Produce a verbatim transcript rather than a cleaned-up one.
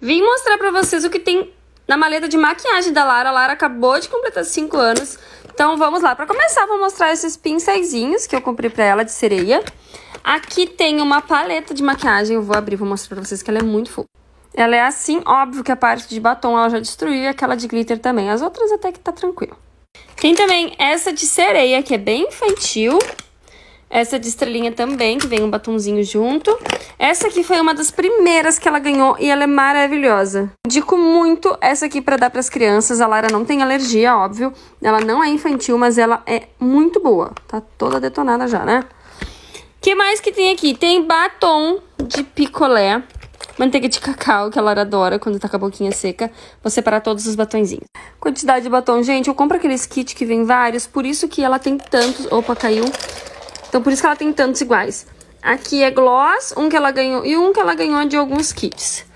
Vim mostrar pra vocês o que tem na maleta de maquiagem da Lara. A Lara acabou de completar cinco anos. Então vamos lá. Pra começar, vou mostrar esses pincelzinhos que eu comprei pra ela de sereia. Aqui tem uma paleta de maquiagem. Eu vou abrir, vou mostrar pra vocês que ela é muito fofa. Ela é assim, óbvio que a parte de batom ela já destruiu e aquela de glitter também. As outras até que tá tranquilo. Tem também essa de sereia, que é bem infantil. Essa de estrelinha também, que vem um batonzinho junto. Essa aqui foi uma das primeiras que ela ganhou e ela é maravilhosa. Indico muito essa aqui pra dar pras crianças. A Lara não tem alergia, óbvio. Ela não é infantil, mas ela é muito boa. Tá toda detonada já, né? O que mais que tem aqui? Tem batom de picolé. Manteiga de cacau, que a Lara adora quando tá com a boquinha seca. Vou separar todos os batonzinhos. Quantidade de batom, gente, eu compro aqueles kits que vem vários, por isso que ela tem tantos... Opa, caiu. Então, por isso que ela tem tantos iguais. Aqui é gloss, um que ela ganhou e um que ela ganhou de alguns kits.